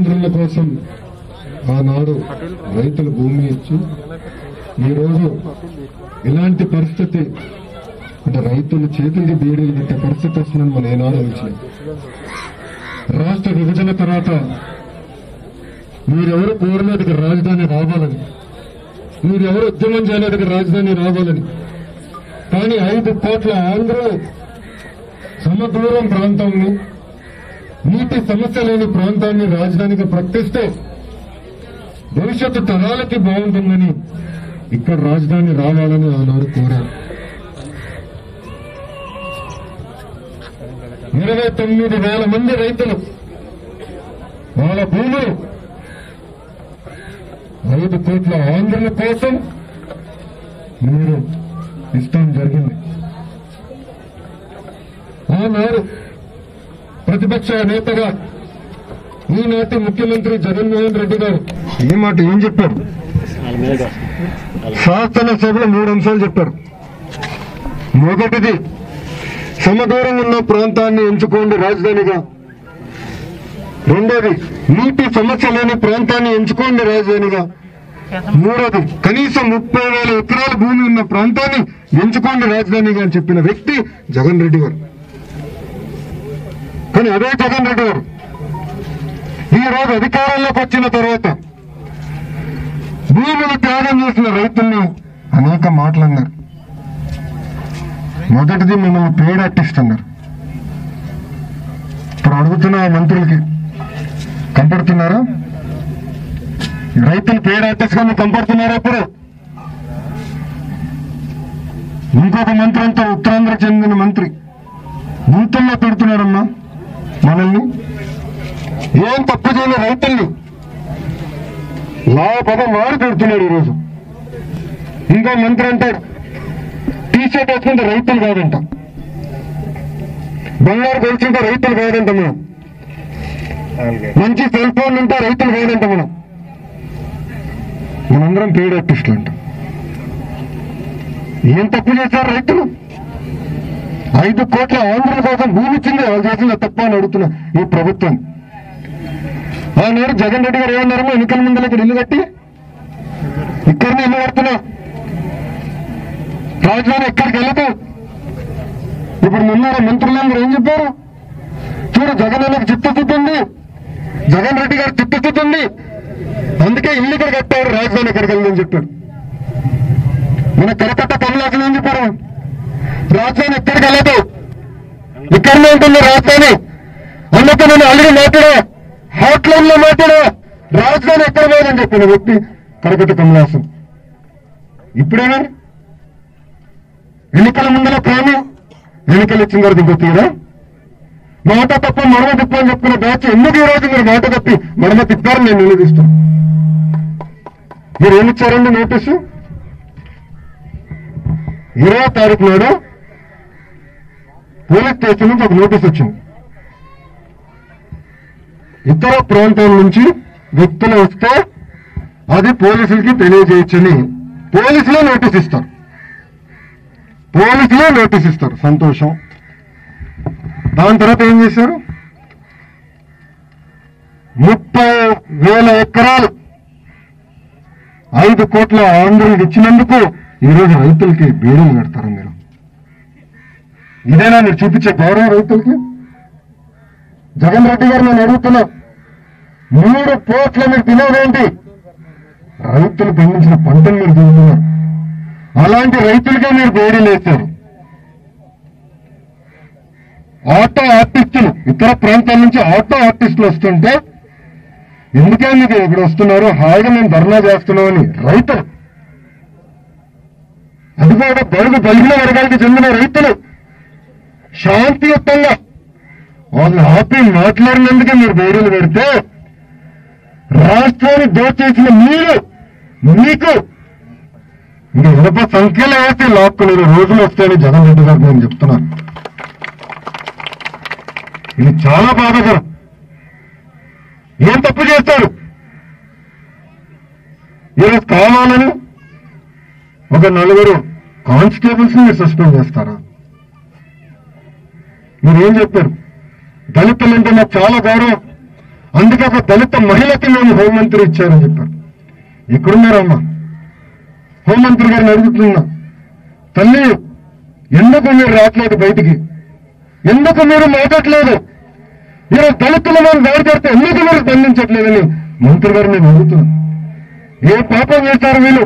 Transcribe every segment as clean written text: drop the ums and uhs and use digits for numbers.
ఆంధ్రుల కోసం ఆనాడు రైతుల భూమి ఇచ్చి ఈరోజు ఇలాంటి పరిస్థితి అంటే రైతుల చేతులకి బీడీలు పెట్టే పరిస్థితి వస్తుందని మనం ఏనాడు ఊహించలేదు. రాష్ట్ర విభజన తర్వాత మీరెవరు కోరలేదు రాజధాని రావాలని, మీరెవరు ఉద్యమం చేయలేదు రాజధాని రావాలని. కానీ 5 కోట్ల ఆంధ్రులు సమదూరం ప్రాంతాన్ని, నీటి సమస్య లేని ప్రాంతాన్ని రాజధానిగా ప్రకటిస్తే భవిష్యత్తు తరాలకి బాగుంటుందని ఇక్కడ రాజధాని రావాలని ఆనాడు కోరారు. 29,000 మంది రైతులు వాళ్ళ భూములు 5 కోట్ల ఆంధ్రుల కోసం మీరు ఇష్టం జరిగింది. ఆనాడు ప్రతిపక్ష నేతగా ఈనాటి ముఖ్యమంత్రి జగన్మోహన్ రెడ్డి గారు ఈ మాట ఏం చెప్పారు? శాసనసభలో 3 అంశాలు చెప్పారు. మొదటిది, సమదూరం ఉన్న ప్రాంతాన్ని ఎంచుకోండి రాజధానిగా. రెండోది, నీటి సమస్య లేని ప్రాంతాన్ని ఎంచుకోండి రాజధానిగా. మూడోది, కనీసం 30,000 ఎకరాల భూమి ఉన్న ప్రాంతాన్ని ఎంచుకోండి రాజధానిగా అని చెప్పిన వ్యక్తి జగన్ రెడ్డి గారు. కానీ అదే జగన్ రెడ్డి గారు ఈ రోజు అధికారంలోకి వచ్చిన తర్వాత భూములు త్యాగం చేసిన రైతుల్ని అనేక మాటలు అన్నారు. మొదటిది, మిమ్మల్ని పేడ్ ఆర్టిస్ట్ అన్నారు. ఇప్పుడు అడుగుతున్న మంత్రులకి కంపడుతున్నారా? రైతులు పేడ్ ఆర్టిస్ట్ గా కంపడుతున్నారా? ఇప్పుడు ఇంకొక మంత్రి అంతా ఉత్తరాంధ్ర చెందిన మంత్రి బూతుల్లో పెడుతున్నారమ్మా మనల్ని. ఏం తప్పు చేయని రైతుల్ని పదం మారి పెడుతున్నాడు ఈరోజు. ఇంకో మంత్రి అంటాడు టీషర్ట్ వేసుకుంటే రైతులు కాదంట, బంగారు కొలుచుంటే రైతులు కాదంట, మనం మంచి సెల్ ఫోన్ ఉంటే రైతులు కాదంట, మనందరం పేడ్ ఆర్టిస్టులు అంట. ఏం తప్పు చేశారు రైతులు? 5 కోట్ల ఆంధ్రుల కోసం భూమి ఇచ్చింది, వాళ్ళు చేసిన తప్ప అని అడుగుతున్నా ఈ ప్రభుత్వం. ఆనాడు జగన్ రెడ్డి గారు ఏమన్నారో ఎన్నికల ముందర ఇక్కడ ఇల్లు కట్టి ఇక్కడనే ఇల్లు కడుతున్నా, రాజధాని ఎక్కడికి వెళ్ళదు. ఇప్పుడు మొన్న మంత్రులందరూ ఏం చెప్పారు? చూడు జగన్ అన్నకు చిత్తశుద్ధి ఉంది, జగన్ రెడ్డి గారు చిత్తశుద్ధి ఉంది, అందుకే ఇల్లు ఇక్కడ కట్టారు, రాజధాని ఎక్కడికి వెళ్ళదని చెప్పారు. మన కలకత్తా కమలాసన్ ఏం చెప్పారు? రాజధాని ఎక్కడికి వెళ్ళదు, ఇక్కడనే ఉంటుంది రాజధాని. అందుకే నేను ఆల్రెడీ మాట్లాడా, హాట్ లైన్ లో మాట్లాడా, రాజధాని ఎక్కడ పోదని చెప్పిన వ్యక్తి కలకత్తా కమలాసన్. ఇప్పుడేనా ఎన్నికల ముందర ప్రేమ, ఎన్నికలు ఇచ్చిన తర్వాత ఇంకో తీరా మాట తప్ప మడమ తిప్ప అని చెప్పుకున్న బ్యాచ్ ఎందుకు ఈ రోజు మీరు మాట తప్పి మడమ తిప్పారని నేను నిలదీస్తాను. మీరు ఏమిచ్చారండి నోటీసు? 20వ తారీఖు నాడు పోలీస్ స్టేషన్ నుంచి ఒక నోటీస్ వచ్చింది. ఇతర ప్రాంతాల నుంచి వ్యక్తులు వస్తే అది పోలీసులకి తెలియజేయచ్చని పోలీసులే నోటీస్ ఇస్తారు. సంతోషం. దాని తర్వాత ఏం చేశారు? 30,000 ఎకరాలు 5 కోట్ల ఆంధ్రులకు ఇచ్చినందుకు ఈరోజు రైతులకి బీడీలు కడతారు మీరు. ఇదేనా మీరు చూపించే గౌరవం రైతులకి? జగన్ రెడ్డి గారు నేను అడుగుతున్నా, 3 పోస్టులు మీరు తినేదేంటి? రైతులు పండించిన పంటను మీరు తింటున్నారు. అలాంటి రైతులకే మీరు బీడీలు వేస్తారు. ఆటో ఆర్టిస్టులు, ఇతర ప్రాంతాల నుంచి ఆటో ఆర్టిస్టులు వస్తుంటే ఎందుకే మీకు ఇక్కడ వస్తున్నారు, హాయిగా మేము ధర్నా చేస్తున్నామని రైతులు, అది కూడా బడుగు బలిగిన వర్గాలకు చెందిన రైతులు శాంతియుతంగా వాళ్ళు ఆపి మాట్లాడినందుకే మీరు బీడీలు పెడితే రాష్ట్రాన్ని దోచేసిన మీకు ఇంకా ఇనప సంఖ్యలో వేసి లాక్కునే రోజులు వస్తాయని జగన్ రెడ్డి గారు నేను చెప్తున్నాను. ఇది చాలా బాధాకరం. ఏం తప్పు చేస్తాడు? ఈరోజు కావాలని ఒక 4 కానిస్టేబుల్స్ ని సస్పెండ్ చేస్తారా? మీరేం చెప్పారు? దళితులంటే నాకు చాలా గౌరవం, అందుకే ఒక దళిత మహిళకి మేము హోంమంత్రి ఇచ్చారని చెప్పారు. ఎక్కడున్నారమ్మా? హోంమంత్రి గారిని అడుగుతున్నా, తల్లి ఎందుకు మీరు రావట్లేదు బయటికి? ఎందుకు మీరు మాట్లాడలేదు? ఈరోజు దళితుల మీద దాడి చేస్తే ఎందుకు మీరు స్పందించట్లేదని మంత్రి గారిని నేను అడుగుతున్నాను. ఏ పాపం చేశారు వీళ్ళు?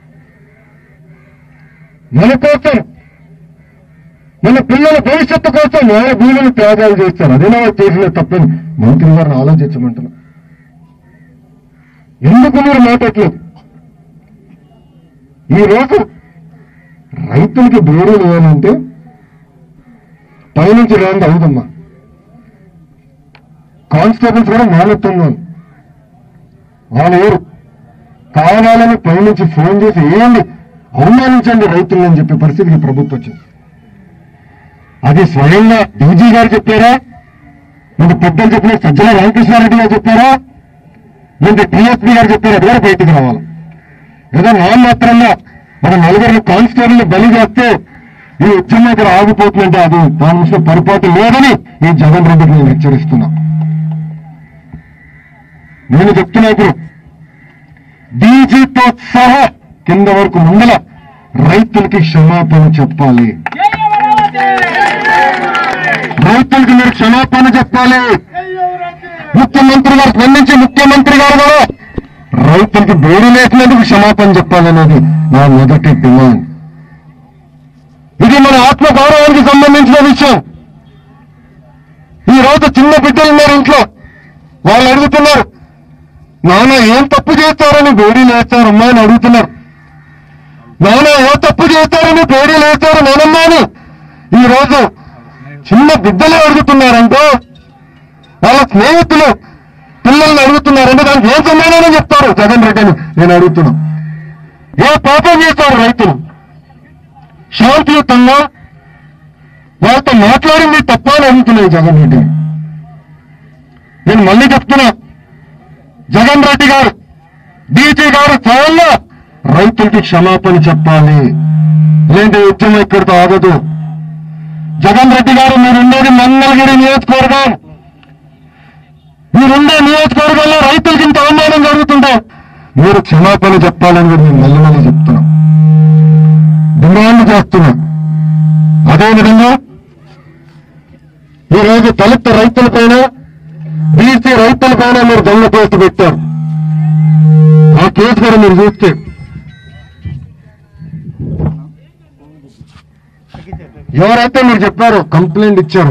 మన కోసం, మన పిల్లల భవిష్యత్తు కోసం వాళ్ళ భూములు త్యాగాలు చేస్తారు. అదేనా వాళ్ళు చేసిన తప్పని మంత్రి గారిని ఆలోచించమంటున్నా. ఎందుకు మీరు మాట్లాడలేదు? ఈరోజు రైతులకి బోరులు ఏమంటే పైనుంచి రాంది అవుదమ్మా. కానిస్టేబుల్స్ కూడా మానేస్తున్నాను. వాళ్ళు ఎవరు కావాలని పైనుంచి ఫోన్ చేసి ఏంటి అవమానించండి రైతులని చెప్పే పరిస్థితికి ప్రభుత్వం వచ్చింది. అది స్వయంగా డీజీ గారు చెప్పారా? మన పెద్దలు చెప్పిన సజ్జల రామకృష్ణారెడ్డి గారు చెప్పారా? లేదా టీఎస్పీ గారు చెప్పారా? అది కూడా బయటికి రావాలి. ఏదో నామమాత్రంగా మన నలుగురిని కానిస్టేబుల్ బలి చేస్తే ఈ ఉద్యమం ఇక్కడ ఆగిపోతుందంటే అది దాని విషయం పొరపాటు లేదని ఈ జగన్ రెడ్డికి నేను హెచ్చరిస్తున్నా. నేను చెప్తున్నా, ఇప్పుడు డీజీతో సహా కింద వరకు ముందల రైతులకి క్షమాపణ చెప్పాలి. రైతులకి మీరు క్షమాపణ చెప్పాలి. ముఖ్యమంత్రి గారు స్పందించి ముఖ్యమంత్రి గారు కూడా రైతులకి బేడీ లేసినందుకు క్షమాపణ చెప్పాలనేది నా మొదటి డిమాండ్. ఇది మన ఆత్మ గౌరవానికి సంబంధించిన విషయం. ఈ రోజు చిన్న బిడ్డలు ఉన్నారు ఇంట్లో, వాళ్ళు అడుగుతున్నారు, నాన్న ఏం తప్పు చేస్తారని బేడీలు వేస్తారు అమ్మా అని అడుగుతున్నారు. నాన్న ఏ తప్పు చేస్తారని బేడీలు వేస్తారు నానమ్మా అని ఈ రోజు చిన్న బిడ్డలే అడుగుతున్నారంటే, వాళ్ళ స్నేహితులు పిల్లల్ని అడుగుతున్నారంటే దానికి ఏం సమాధానం చెప్తారు జగన్ రెడ్డిని నేను అడుగుతున్నా. ఏ పాపం చేస్తారు రైతులు? శాంతియుతంగా వాళ్ళతో మాట్లాడింది తప్ప అని అడుగుతున్నాయి జగన్ రెడ్డి. నేను మళ్ళీ చెప్తున్నా, జగన్ రెడ్డి గారు డీజీ గారు స్వయంగా రైతులకి క్షమాపణ చెప్పాలి. లేదంటే ఉద్యమం ఇక్కడితో ఆగదు. జగన్ రెడ్డి గారు మీరుండేది మంగళగిరి నియోజకవర్గం. మీరుండే నియోజకవర్గంలో రైతులకి ఇంత అవమానం జరుగుతుంటే మీరు క్షమాపణ చెప్పాలని కూడా నేను మళ్ళీ మళ్ళీ చెప్తున్నా, డిమాండ్ చేస్తున్నా. అదేవిధంగా ఈరోజు దళిత రైతుల పైన, బీసీ రైతుల పైన మీరు దొంగ కేసు పెట్టారు. ఆ కేసు కూడా మీరు చూస్తే ఎవరైతే మీరు చెప్పారో కంప్లైంట్ ఇచ్చారు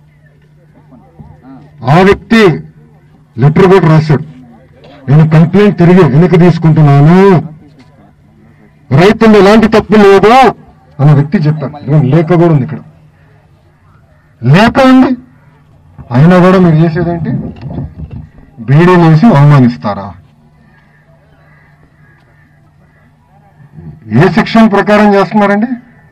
ఆ వ్యక్తి లెటర్ కూడా రాశాడు, నేను కంప్లైంట్ తిరిగి వెనక్కి తీసుకుంటున్నాను, రైతులు ఎలాంటి తప్పు లేదు అన్న వ్యక్తి చెప్పారు. లేఖ కూడా ఉంది ఇక్కడ, లేఖ ఉంది. అయినా కూడా మీరు చేసేదేంటి? బీడీలు వేసి అవమానిస్తారా? ఏ సెక్షన్ ప్రకారం చేస్తున్నారండి?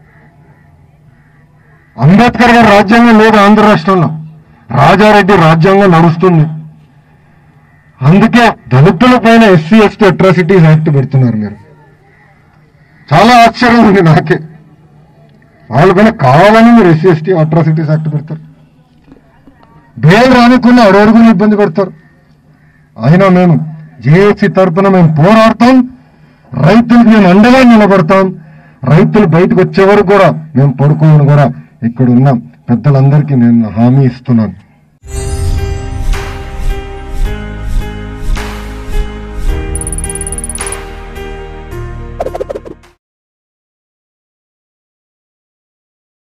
అంబేద్కర్ గారి రాజ్యాంగం లేదు ఆంధ్ర రాష్ట్రంలో, రాజారెడ్డి రాజ్యాంగం నడుస్తుంది. అందుకే దళితుల పైన ఎస్సీ ఎస్టీ అట్రాసిటీస్ యాక్ట్ పెడుతున్నారు మీరు. చాలా ఆశ్చర్యం ఉంది నాకే. వాళ్ళ పైన కావాలని మీరు ఎస్సీ ఎస్టీ అట్రాసిటీస్ యాక్ట్ పెడతారు. బెయిల్ రానికుండా అడుగుని ఇబ్బంది పెడతారు. అయినా మేము జేఏసీ తరఫున మేము పోరాడతాం, రైతులకు మేము అండగా నిలబడతాం. రైతులు బయటకు వచ్చే వరకు కూడా మేము పడుకోమని కూడా ఇక్కడ ఉన్న పెద్దలందరికీ నేను హామీ ఇస్తున్నాను.